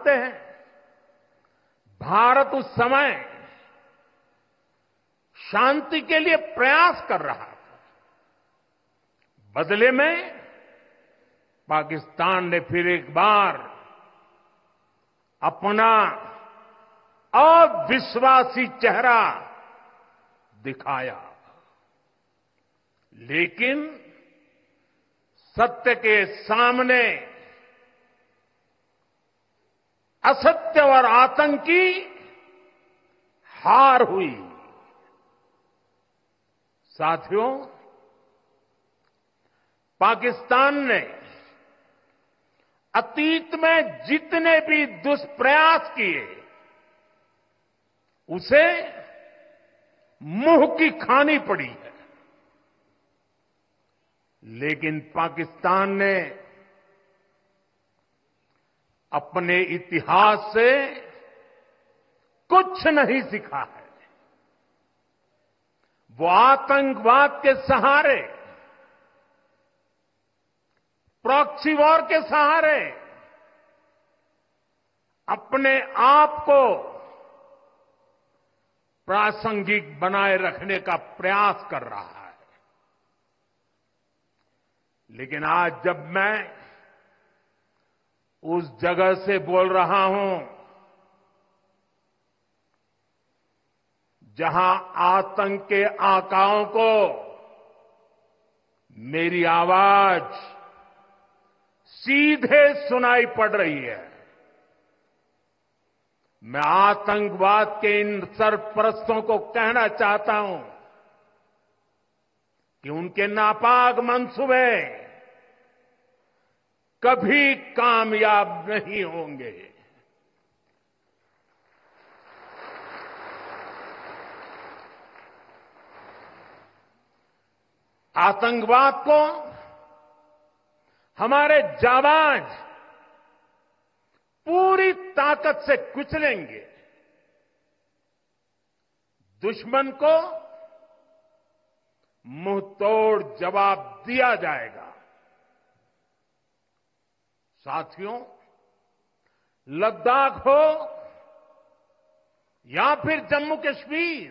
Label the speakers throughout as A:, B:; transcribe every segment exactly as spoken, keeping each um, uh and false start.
A: सकते हैं, भारत उस समय शांति के लिए प्रयास कर रहा था। बदले में पाकिस्तान ने फिर एक बार अपना अविश्वासी चेहरा दिखाया। लेकिन सत्य के सामने असत्य और आतंक की हार हुई। साथियों, पाकिस्तान ने अतीत में जितने भी दुष्प्रयास किए, उसे मुंह की खानी पड़ी है। लेकिन पाकिस्तान ने अपने इतिहास से कुछ नहीं सीखा है। वो आतंकवाद के सहारे, प्रॉक्सी वॉर के सहारे अपने आप को प्रासंगिक बनाए रखने का प्रयास कर रहा है। लेकिन आज जब मैं उस जगह से बोल रहा हूं जहां आतंक के आकाओं को मेरी आवाज सीधे सुनाई पड़ रही है, मैं आतंकवाद के इन सरपरस्तों को कहना चाहता हूं कि उनके नापाक मंसूबे कभी कामयाब नहीं होंगे। आतंकवाद को हमारे जाबाज पूरी ताकत से कुचलेंगे। दुश्मन को मुंहतोड़ जवाब दिया जाएगा। साथियों, लद्दाख हो या फिर जम्मू कश्मीर,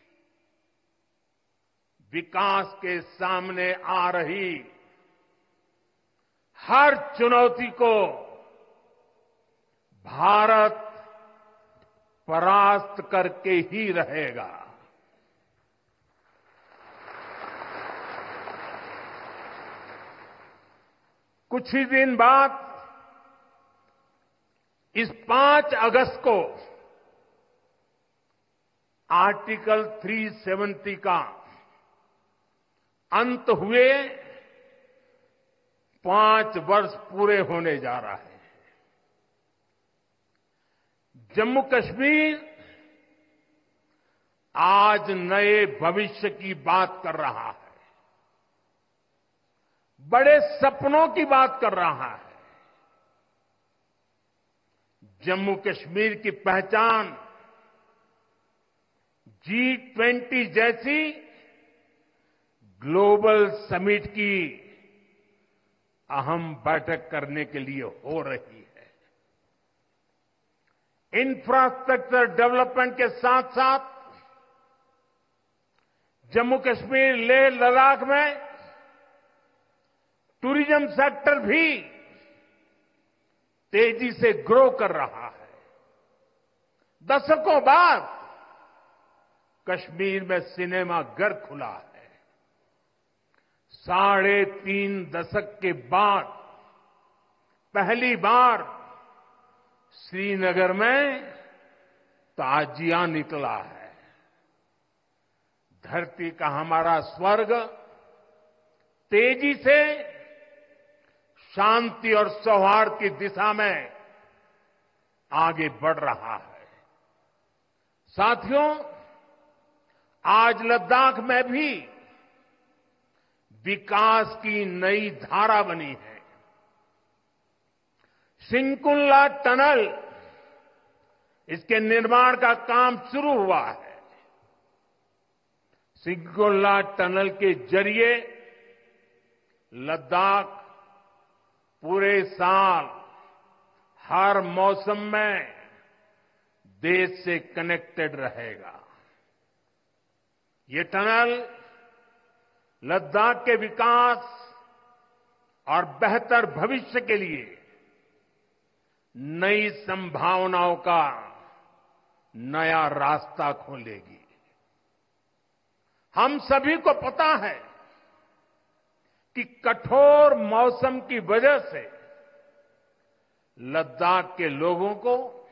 A: विकास के सामने आ रही हर चुनौती को भारत परास्त करके ही रहेगा। कुछ ही दिन बाद इस पांच अगस्त को आर्टिकल तीन सौ सत्तर का अंत हुए पांच वर्ष पूरे होने जा रहा है। जम्मू कश्मीर आज नए भविष्य की बात कर रहा है, बड़े सपनों की बात कर रहा है। जम्मू कश्मीर की पहचान जी ट्वेंटी जैसी ग्लोबल समिट की अहम बैठक करने के लिए हो रही है। इंफ्रास्ट्रक्चर डेवलपमेंट के साथ साथ जम्मू कश्मीर, लेह, लद्दाख में टूरिज्म सेक्टर भी तेजी से ग्रो कर रहा है। दशकों बाद कश्मीर में सिनेमा घर खुला है। साढ़े तीन दशक के बाद पहली बार श्रीनगर में ताजिया निकला है। धरती का हमारा स्वर्ग तेजी से शांति और सौहार्द की दिशा में आगे बढ़ रहा है। साथियों, आज लद्दाख में भी विकास की नई धारा बनी है। सिंकुल्ला टनल, इसके निर्माण का काम शुरू हुआ है। सिंकुल्ला टनल के जरिए लद्दाख पूरे साल हर मौसम में देश से कनेक्टेड रहेगा। ये टनल लद्दाख के विकास और बेहतर भविष्य के लिए नई संभावनाओं का नया रास्ता खोलेगी। हम सभी को पता है कि कठोर मौसम की वजह से लद्दाख के लोगों को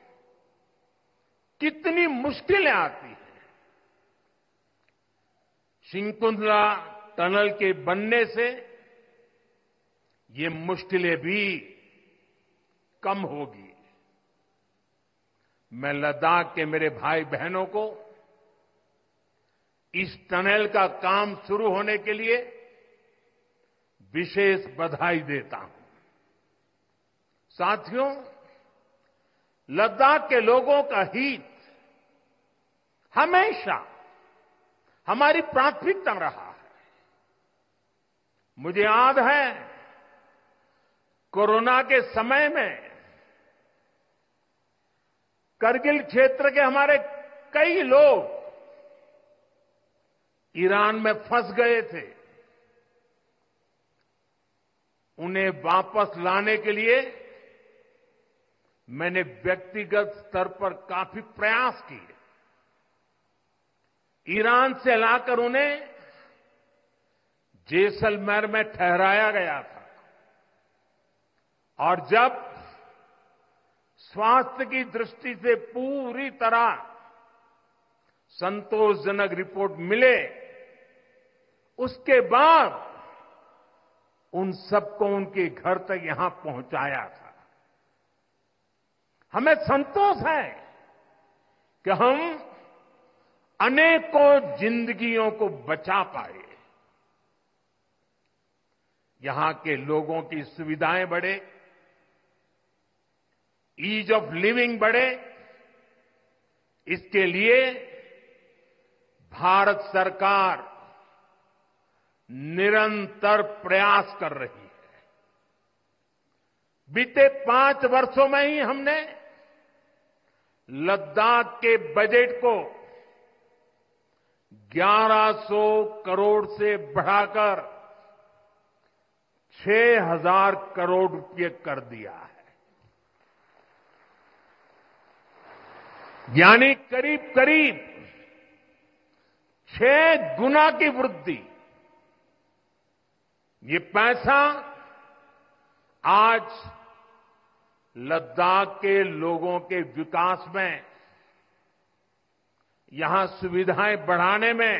A: कितनी मुश्किलें आती हैं। शिंकुंतला टनल के बनने से ये मुश्किलें भी कम होगी। मैं लद्दाख के मेरे भाई बहनों को इस टनल का काम शुरू होने के लिए विशेष बधाई देता हूं। साथियों, लद्दाख के लोगों का हित हमेशा हमारी प्राथमिकता रहा है। मुझे याद है कोरोना के समय में करगिल क्षेत्र के हमारे कई लोग ईरान में फंस गए थे। उन्हें वापस लाने के लिए मैंने व्यक्तिगत स्तर पर काफी प्रयास किए। ईरान से लाकर उन्हें जैसलमेर में ठहराया गया था और जब स्वास्थ्य की दृष्टि से पूरी तरह संतोषजनक रिपोर्ट मिले, उसके बाद उन सबको उनके घर तक यहां पहुंचाया था। हमें संतोष है कि हम अनेकों जिंदगियों को बचा पाए। यहां के लोगों की सुविधाएं बढ़े, ईज ऑफ लिविंग बढ़े, इसके लिए भारत सरकार निरंतर प्रयास कर रही है। बीते पांच वर्षों में ही हमने लद्दाख के बजट को ग्यारह सौ करोड़ से बढ़ाकर छह हज़ार करोड़ रुपये कर दिया है। यानी करीब करीब छह गुना की वृद्धि। ये पैसा आज लद्दाख के लोगों के विकास में, यहां सुविधाएं बढ़ाने में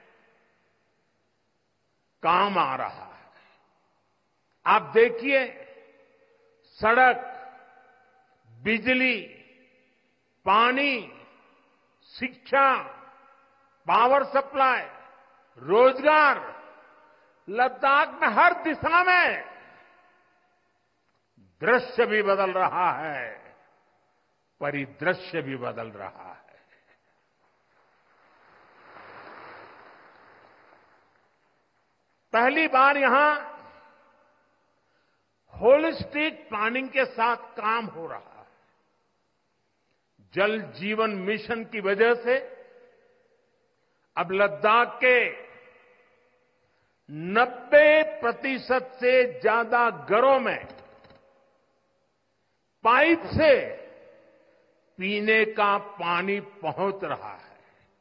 A: काम आ रहा है। आप देखिए, सड़क, बिजली, पानी, शिक्षा, पावर सप्लाई, रोजगार, लद्दाख में हर दिशा में दृश्य भी बदल रहा है, परिदृश्य भी बदल रहा है। पहली बार यहां होलिस्टिक प्लानिंग के साथ काम हो रहा है। जल जीवन मिशन की वजह से अब लद्दाख के नब्बे प्रतिशत से ज्यादा घरों में पाइप से पीने का पानी पहुंच रहा है।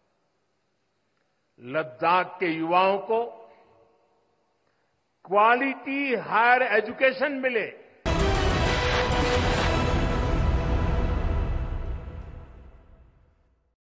A: लद्दाख के युवाओं को क्वालिटी हायर एजुकेशन मिले,